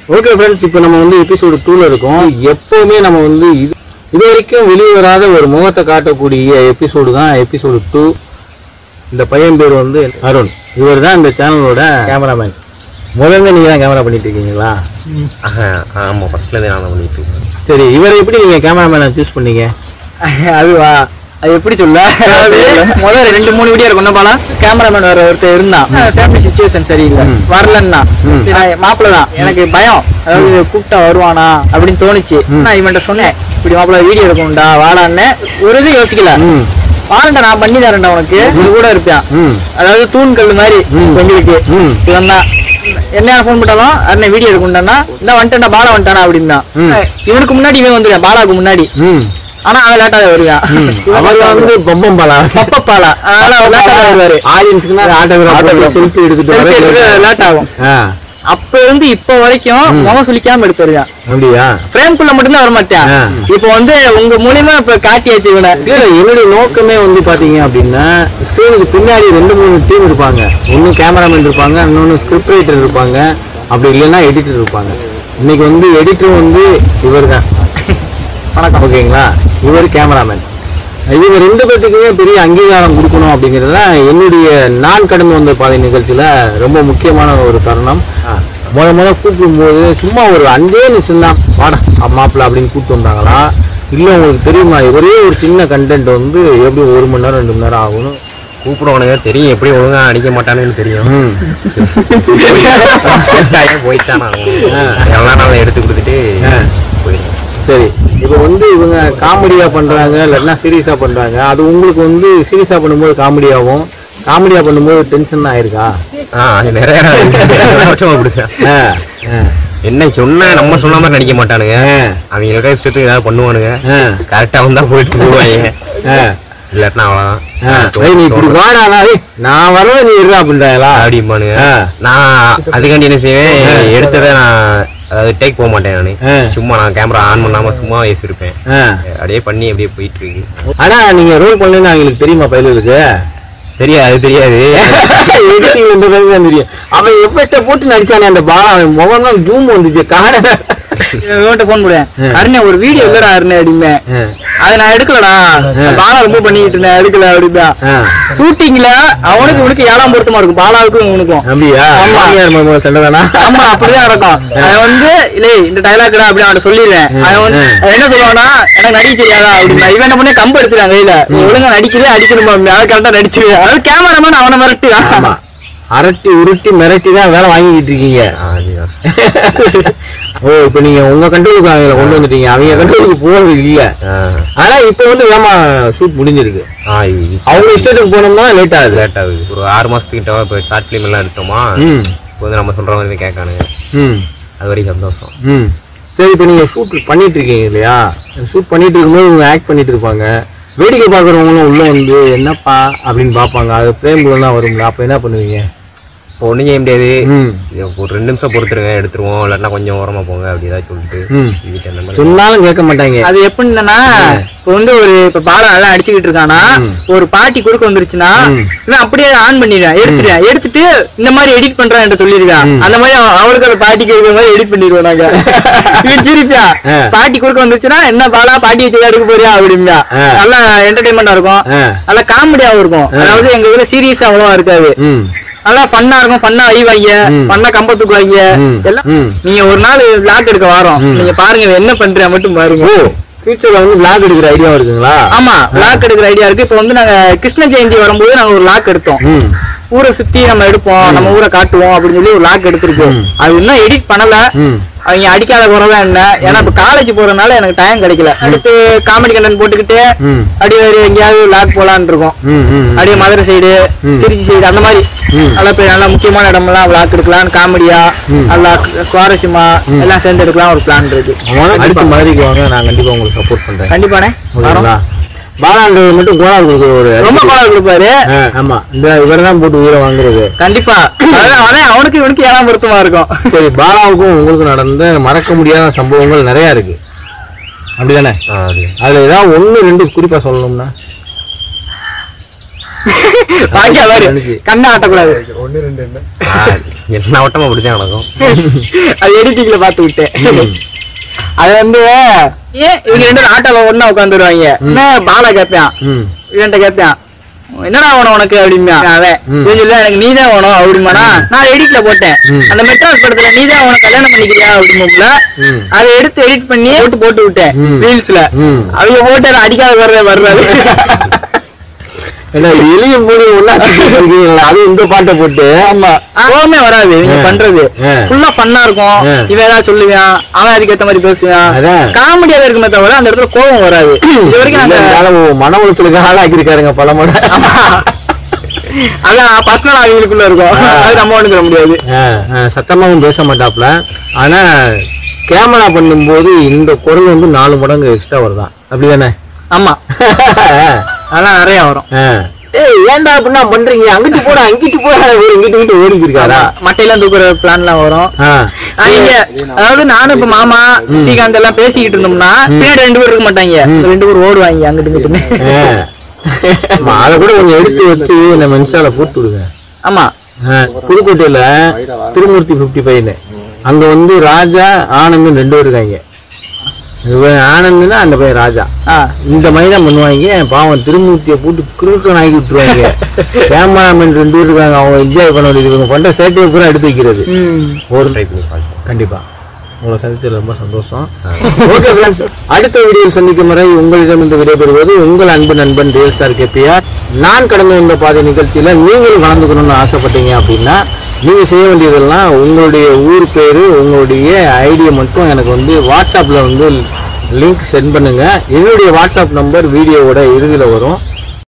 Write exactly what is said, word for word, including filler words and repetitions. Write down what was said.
Okay friends, இப்போ நம்ம வந்து எபிசோடு டூல இருக்கோம். எப்பவுமே நம்ம வந்து இது இது வரைக்கும் வெளியே வராத ஒரு முகத்தை காட்டக்கூடிய எபிசோடு தான் எபிசோடு டூ. இந்த பையன் பேர் வந்து அருண். இவர் தான் இந்த சேனலோட கேமராமேன். முதல்ல நீங்க தான் கேமரா பண்ணிட்டு இருக்கீங்களா? ஆமா, ஃபர்ஸ்ட்ல தான் நான் பண்ணிட்டு இருக்கேன். சரி, இவரை எப்படி நீங்க கேமராமேனை சூஸ் பண்ணீங்க? அதுவா அது எப்படி சொல்ல, முதல்ல ரெண்டு மூணு வீடியோ இருக்கும் பாலா கேமராமேன் வர ஒருத்தர் இருந்தான். ஃபேமிலி சிச்சுவேஷன் சரியில்லை, வரலன்னா மாப்பிள்ள தான். எனக்கு பயம், அதாவது கூப்பிட்டா வருவானா அப்படின்னு தோணுச்சு. நான் இவன்ட்ட சொன்னேன், இப்படி மாப்பிள்ள வீடியோ எடுக்கணும்டா வாடான்னு. ஒரு இது யோசிக்கல, வாரண்டா நான் பண்ணி தரேன்டா உனக்கு, இது கூட இருப்பான். அதாவது தூண்கல் மாதிரி எங்களுக்கு இவன் தான். என்ன போன் பண்ணாலும் அண்ணன் வீடியோ எடுக்கணும்னா இந்த வந்துட்டா பாலா வந்துட்டானா அப்படின்னா. இவனுக்கு முன்னாடி இவன் வந்துருவான், பாலாவுக்கு முன்னாடி. ஆனா அவன் லேட்டாக வருவான். அவர் வந்து பொம்பம் பாலா சப்ப பாலா, அதனால அவர் லேட்டாக வருவாரு. ஆடியன்ஸ்க்கு செல்ஃபி எடுத்துட்டு லேட் ஆகும். அப்ப இருந்து இப்ப வரைக்கும் முகம் சுளிக்காம எடுத்துருக்கான். அப்படியா? பிரேம்குள்ள மட்டும்தான் வர மாட்டேன். இப்ப வந்து உங்க மூலியமா இப்ப காட்டியாச்சு இவனை. என்னுடைய நோக்கமே வந்து பாத்தீங்க அப்படின்னா, ஸ்கிரீனுக்கு பின்னாடி ரெண்டு மூணு டீம் இருப்பாங்க. ஒன்னு கேமராமேன் இருப்பாங்க, இன்னொன்னு ஸ்கிரிப்ட் ரைட்டர் இருப்பாங்க, அப்படி இல்லைன்னா எடிட்டர் இருப்பாங்க. இன்னைக்கு வந்து எடிட்டர் வந்து இவர் தான். வணக்கம். ஓகேங்களா? இவர் கேமராமேன். இவங்க ரெண்டு பேர்த்துக்குமே பெரிய அங்கீகாரம் கொடுக்கணும் அப்படிங்கிறது தான் என்னுடைய நான் கடந்து வந்த பாதை நிகழ்ச்சியில ரொம்ப முக்கியமான ஒரு தருணம். முத முத கூப்பிடும்போது சும்மா ஒரு அஞ்சே நிமிஷம் தான் வாடா மாப்பிள்ள அப்படின்னு கூப்பிட்டு வந்தாங்களா, இல்லை உங்களுக்கு தெரியுமா ஒரே ஒரு சின்ன கண்டென்ட் வந்து எப்படி ஒரு மணி நேரம் ரெண்டு மணி நேரம் ஆகணும் கூப்பிடுவானுங்க. தெரியும், எப்படி ஒழுங்கா அடிக்க மாட்டானுன்னு தெரியும். போயிட்டான் எவ்வளோ நாள் எடுத்து கொடுத்துட்டு போயிடுவேன். சரி, இப்போ வந்து இவங்க காமெடியா பண்றாங்க இல்லைன்னா சீரியஸா பண்றாங்க. அது உங்களுக்கு வந்து சீரியஸா பண்ணும்போது காமெடியாகவும், காமெடியா பண்ணும்போது டென்ஷன் தான் ஆயிருக்கா? அது நிறைய என்ன சொன்னா நம்ம சொன்ன மாதிரி நடிக்க மாட்டானுங்க. அவங்க இஷ்டத்துக்கு ஏதாவது பண்ணுவானுங்க. கரெக்டா வந்தா போயிட்டு போடுவாங்க, இல்லாட்டினா அவ்வளவுதான். நீ இப்படி வாடா நான் வரவே நீ இருக்கா அப்படின்றாங்களா அப்படிம்பானுங்க. நான் அதுக்காண்டி என்ன செய்வேன், எடுத்ததை நான் அதாவது டேக் போக மாட்டேன். நானு சும்மா நான் கேமரா ஆன் பண்ணாம சும்மா வச்சிருப்பேன். அப்படியே பண்ணி அப்படியே போயிட்டு இருக்கு. ஆனா நீங்க ரோல் பண்ணலன்னு அவங்களுக்கு தெரியுமா? பயிலுக்கு தெரியாது, அது தெரியாது. தெரியும். அவன் எஃபெக்ட போட்டு நடிச்சானே அந்த பாலா, அவன் முகம் தான் ஜூம் வந்துச்சு. காண போன் போடுவேன், அருணே ஒரு வீடியோ இல்லடா அருணே அப்படிமே. அதை நான் எடுக்கலடா, பாலா ரொம்ப பண்ணிட்டு இருந்தேன், எடுக்கல அப்படின்னா. ஷூட்டிங்ல அவனுக்கு இவனுக்கு ஏழாம் பொருத்தமா இருக்கும், பாலாவுக்கும் இவனுக்கும். அப்படியா? சண்டைதானா? ஆமா, அப்படிதான் நடக்கும். அவன் வந்து இல்லை இந்த டைலாக்டா அப்படி அவன் சொல்லிடுவேன். அவன் வந்து என்ன சொல்லுவானா, எனக்கு நடிக்க தெரியாதா அப்படின்னா. இவன் என்ன பண்ணி கம்பு எடுத்துறான் கையில, ஒழுங்கா நடிக்கிறே அடிக்கணுமா, அதை கரெக்டா நடிச்சிருவேன். அது கேமராமேன் அவனை மிரட்டுவான். அரட்டி உருட்டி மிரட்டி தான் வேலை வாங்கிட்டு இருக்கீங்க. ஓ, இப்ப நீங்க உங்க கண்ட்ரோலுக்கு அவங்கள கொண்டு வந்துட்டீங்க, அவங்க கண்ட்ரோலுக்கு போறது இல்ல. ஆனா இப்ப வந்து வேமா ஷூட் முடிஞ்சிருக்கு. அவங்க இஷ்டத்துக்கு போனோம்னா லேட் ஆகுது. லேட் ஆகுது. ஒரு ஆறு மாசத்துக்கிட்ட இப்போ ஷார்ட் ஃபிலிம் எல்லாம் எடுத்தோமா, இப்போ வந்து நம்ம சொல்ற மாதிரி கேட்கானுங்க. அது வரைக்கும் சந்தோஷம். ம் சரி, இப்போ நீங்க ஷூட் பண்ணிட்டு இருக்கீங்க இல்லையா? ஷூட் பண்ணிட்டு இருக்கும்போது இவங்க ஆக்ட் பண்ணிட்டு இருப்பாங்க. வேடிக்கை பார்க்குறவங்களும் உள்ள வந்து என்னப்பா அப்படின்னு பார்ப்பாங்க. அது ஃப்ரேம்குள்ள தான் வருங்களா? அப்போ என்ன பண்ணுவீங்க? ஒன்றும் செய்ய முடியாது. ஒரு ரெண்டு நிமிஷம் பொறுத்துருங்க, எடுத்துருவோம், இல்லாட்டினா கொஞ்சம் ஓரமா போங்க அப்படி ஏதாவது சொல்லிட்டு சொன்னாலும் கேட்க மாட்டாங்க. அது எப்படின்னா, இப்போ வந்து ஒரு இப்ப பாலம் நல்லா அடிச்சுக்கிட்டு இருக்கானா, ஒரு பாட்டி குறுக்க வந்துருச்சுன்னா இவன் அப்படியே ஆன் பண்ணிடுவேன், எடுத்துட்டேன், எடுத்துட்டு இந்த மாதிரி எடிட் பண்றான் என்று சொல்லியிருக்கான். அந்த மாதிரி அவருக்கு அந்த பாட்டிக்கு இருக்கிற மாதிரி எடிட் பண்ணிடுவோம் நாங்க. இவன் சிரிப்பா, பாட்டி குறுக்க வந்துருச்சுன்னா என்ன பாலா பாட்டி வச்சு எடுக்க போறியா அப்படின்னா. நல்லா என்டர்டைன்மெண்டா இருக்கும், நல்லா காமெடியாவும் இருக்கும். அதாவது எங்க ஊர்ல சீரியஸா அவ்வளவா இருக்காது, நல்லா ஃபன்னா இருக்கும். ஃபன்னா ஐவாங்க, ஃபன்னா கம்பத்துக்கு வாங்க எல்லாம். நீங்க ஒரு நாள் விளாக் எடுக்க வரோம், நீங்க பாருங்க என்ன பண்றேன் மட்டும் பாருங்க. ஃபியூச்சர்ல வந்து விளாக் எடுக்கிற ஐடியா இருக்குங்களா? ஆமா, விளாக் எடுக்கிற ஐடியா இருக்கு. இப்ப வந்து நாங்க கிருஷ்ண ஜெயந்தி வரும்போது நாங்க ஒரு லாக் எடுத்தோம். ஊரை சுத்தி நம்ம எடுப்போம், நம்ம ஊரை காட்டுவோம் அப்படின்னு சொல்லி ஒரு லாக் எடுத்திருக்கோம். அது இன்னும் எடிட் பண்ணல. அவங்க அடிக்காத குறைதான் என்ன, ஏன்னா இப்ப காலேஜ் போறதுனால எனக்கு டைம் கிடைக்கல. அடுத்து காமெடி கண்டென்ட் போட்டுக்கிட்டு அப்படியே எங்கேயாவது லாக் போலான்னு இருக்கோம். அப்படியே மதுரை சைடு, திருச்சி சைடு, அந்த மாதிரி நல்லா போய் நல்லா முக்கியமான இடம் எல்லாம் லாக் எடுக்கலாம். காமெடியா நல்லா சுவாரஸ்யமா எல்லாம் சேர்ந்து எடுக்கலாம் ஒரு பிளான் இருக்கு. அடுத்த மாதிரிக்கு வாங்க, நான் கண்டிப்பா உங்களுக்கு சப்போர்ட் பண்றேன். கண்டிப்பானே. பாலாண்டவர் மட்டும் கோலால் கொடுக்குற ரொம்ப கோலால் கொடுப்பாரு. ஆமா, இந்த இவரை தான் போட்டு உயிரை வாங்குறது. கண்டிப்பா அவனுக்கு இவனுக்கு ஏழாம் பொருத்தமா இருக்கும். சரி, பாலாவுக்கும் உங்களுக்கு நடந்த மறக்க முடியாத சம்பவங்கள் நிறைய இருக்கு அப்படிதானே? அதுல ஏதாவது ஒண்ணு ரெண்டு குறிப்பா சொல்லணும்னா? பாக்கியா பாரு கண்ணை ஆட்டக்கூடாது. என்ன ஓட்டமா பிடிச்சேன் எனக்கும். அது எடிட்டிங்ல பாத்து விட்டேன். அது வந்து ஏன் இவங்க ரெண்டு ஆட்டோல ஒண்ணா உட்காந்துருவாங்க. என்ன பாலா கேட்பான் இவன்ட்ட கேட்பான் என்னடா வேணும் உனக்கு அப்படின்னா அவன் சொல்லு எனக்கு நீதான் வேணும் அப்படிமானா நான் எடிட்ல போட்டேன். அந்த மெட்ராஸ் படத்துல நீதான் உனக்கு கல்யாணம் பண்ணிக்கிறியா அப்படிங்கும்ல அதை எடுத்து எடிட் பண்ணி போட்டு போட்டு விட்டேன் ரீல்ஸ்ல. அவங்க போட்டு அடிக்காத வர்ற வர்றாரு எளிய மூணு ஒன்னா இருக்கீங்களா அது இந்த பாட்டை போட்டு. ஆமா கோவமே வராது நீங்க பண்றது ஃபுல்லா ஃபன்னா இருக்கும். இவன் ஏதாவது சொல்லுவான் அவன் அதுக்கேற்ற மாதிரி பேசுவான் காமெடியாவே இருக்குமே தவிர அந்த இடத்துல கோவம் வராது. இது வரைக்கும் நாங்க மன உளைச்சலுக்கு ஆளாக்கிருக்காருங்க பல மட. அதான் பர்சனல் அவங்களுக்குள்ள இருக்கும் அது நம்ம ஒண்ணு தர முடியாது. சத்தமாவும் பேச மாட்டாப்ல. ஆனா கேமரா பண்ணும்போது இந்த குரல் வந்து நாலு மடங்கு எக்ஸ்ட்ரா வருதான் அப்படிதானே? ஆமா அதெல்லாம் நிறைய வரும். ஏய் ஏன்டா அப்படின்னா பண்றீங்க அங்கிட்டு போட அங்கிட்டு போட இங்கிட்டு இங்கிட்டு ஓடிக்கு இருக்காரா மட்டையெல்லாம் தூக்குற பிளான் எல்லாம் வரும். இங்க அதாவது நானும் இப்ப மாமா ஸ்ரீகாந்த் எல்லாம் பேசிக்கிட்டு இருந்தோம்னா பின்னாடி ரெண்டு பேர் இருக்க மாட்டாங்க. ரெண்டு பேர் ஓடுவாங்க அங்கிட்டு இங்கிட்டுமே. அதை கூட கொஞ்சம் எடுத்து வச்சு நம்ம இன்ஸ்டால போட்டு விடுங்க. ஆமா புதுக்கோட்டையில திருமூர்த்தி பிப்டி ஃபைவ்னு அங்க வந்து ராஜா ஆனந்த் ரெண்டு பேர் இருக்காங்க. ஆனந்த்னா அந்த பையன் ராஜா. இந்த மாதிரி தான் பண்ணுவாங்க. பாவம் திருமூர்த்தியை போட்டு கிருக்கன் ஆகி விட்டுருவாங்க. கேமராமேன் ரெண்டு பேர் இருக்காங்க. அவங்க என்ஜாய் பண்ண வேண்டியது இவங்க பண்ற சேட்டையை பூரா எடுத்து வைக்கிறது. ஒரு கண்டிப்பா உங்களை சந்திச்சது ரொம்ப சந்தோஷம். ஓகே ஃப்ரெண்ட்ஸ், அடுத்த வீடியோவில் சந்திக்கும் வரை உங்களிடம் இந்த விடைபெறுவது உங்கள் அன்பு நண்பன் ரியல் ஸ்டார் கேபிஆர். நான் கடந்து வந்த பாதை நிகழ்ச்சியில நீங்கள் கலந்துக்கணும்னு ஆசைப்பட்டீங்க அப்படின்னா நீங்க செய்ய வேண்டியதெல்லாம் உங்களுடைய ஊர் பேரு உங்களுடைய ஐடியை மட்டும் எனக்கு வந்து வாட்ஸ்அப்ல வந்து லிங்க் சென்ட் பண்ணுங்க. என்னுடைய வாட்ஸ்அப் நம்பர் வீடியோவோட இறுதியில் வரும்.